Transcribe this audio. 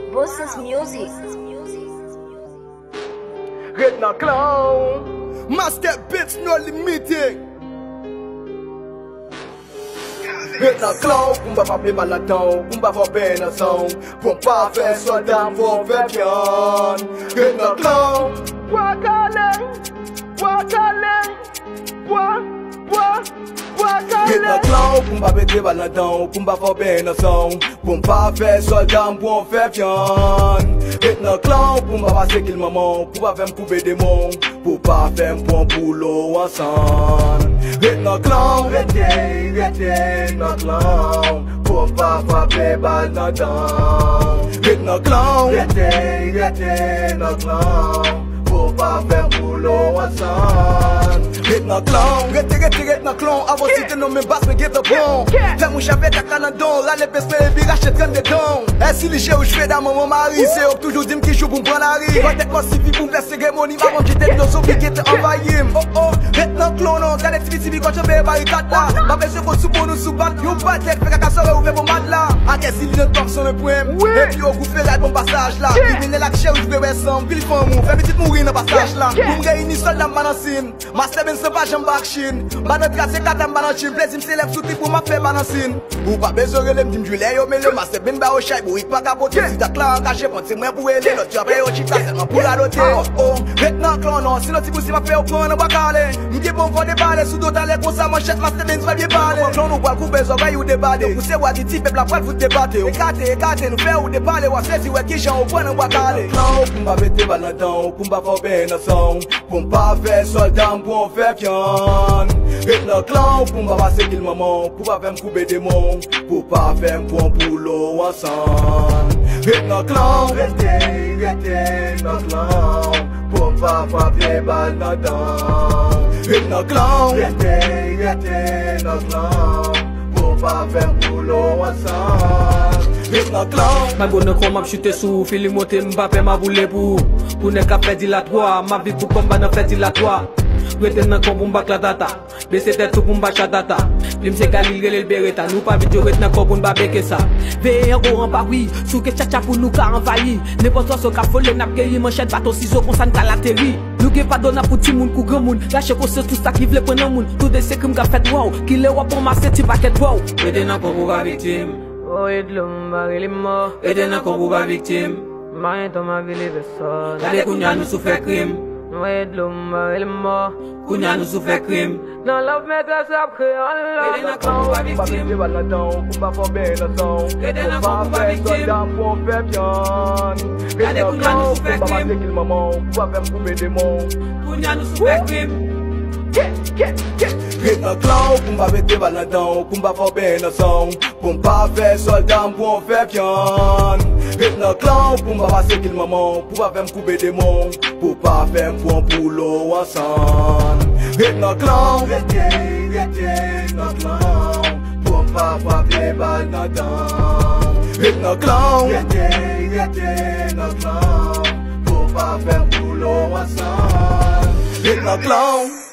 Bosses Music. Red na clown, master beats no limiting. Red na clown, kumba pa pe balatão, kumba for penação, pour pas faire soldat, pour faire bien. Red na clown, wakale, Red na clown, kumba pe balatão, kumba for penação, pour pas faire soldat, pour faire bien. Red na clown, kumba passer qu'il maman, pour pas faire couper des monts, pour pas faire un bon boulot ensemble. Red na clown, rete na clown, pour pas frapper balle dans dents. Red na clown, rete na clown, pour pas faire boulot ensemble. Red na clown, rete na clown, avant si t'es nommé basse mais get the bon. Fais mon chavet à Canadon, là les pestes les virages c'est train de dons. Et si les chèvres je fais dans mon mari, c'est eux toujours dit qui joue pour me prendre la rive. Quand t'es consifi pour me faire cérémonie, avant que t'es dans son piquet t'es envahi. Oh oh, red na clown, non, t'as les petits quand je vais barricade là. Ma belle se faut sous pour nous sous battre, you bat les fait qu'à soeur ouvert pour mal là. A qu'est-ce qu'il ne tombe sur le point, et puis au coup fait la bon passage là. Il vient la chèvre je vais ensemble, puis il faut mou, fait petite mourir dans passage là. Pour me réunir seul dans ma nancine, ma semaine c'est pas j'en back chine. Ma notre casse quatre en banachine, plaisir me s'élève sous pour ma faire banancine. Ou pas besoin de me dire je mais le master ben ba au chai, pour pas capoter. Si t'as clair engagé, c'est moi pour aider, l'autre tu après au chita seulement pour la doter. Oh oh, maintenant clan non, sinon si vous si m'a fait au plan, on va caler. M'gé bon pour déballer sous d'autres les comme ça manchette master ben va bien parler. Clan nous pas couper les oreilles ou déballer. Vous savez what type peuple après vous débattre. Écarter nous faire ou déballer, ou c'est si ouais qui j'en au point on va caler. Clan kumba bete baladon, kumba for ben son, pour pas faire soldat pour faire bien. Red na clown, kumba passer qu'il maman, pour pas faire me couper des monts, pour pas faire un bon boulot ensemble. Red na clown, rete na clown, pour pas frapper balle dans dents. Red na clown, rete na clown, pour pas faire un boulot ensemble. Red na clown. Ma bonne croix m'a chuté sous, Philippe Moté Mbappé m'a voulu pour ne qu'à faire dilatoire, ma vie pour combat n'a fait dilatoire. Rete nan kon pou mbak la data, bese tête tout pou mbak data. Plim se galil gele l bereta, nou pa vidyo rete nan kon pou mba beke sa. Veye en haut en bas oui, sou ke tcha pou nou ka envahi. N'importe so ka fole nap geyi manchette bateau ciseau kon san ka lateri. Nou ge pa dona pou ti moun kou grand moun, lâche kose tout ça qui vle pren nan moun. Tout de se krim ka fet wow, ki le wap pour masser ti paquet wow. Rete nan kon pou ba victime, oh edlum bari limo. rete nan kon pou ba victime. Mayen to ma vili beso. Dale kounya nou sou fe krim, Oh edlum bari limo. kounya nou sou fe krim. Non love me dress up creole. Rete nan kon pou ba victime, Kumba for benation, rete nan kon pou ba victime. pour faire bien. Dale kounya nou sou fe Kumba krim, passer qu'il maman, pour pas faire couper des monts. kounya nou sou fe krim. Red na clown, kumba bete baladon, kumba for benation, pour pas faire soldat, pour faire bien. Red na clown, kumba passer qu'il maman, pour pas faire couper des monts, pour pas faire un bon boulot ensemble. Red na clown, rete na clown, pour pas frapper balle dans dents. Red na clown, rete na clown, pour pas faire boulot ensemble. Red na clown.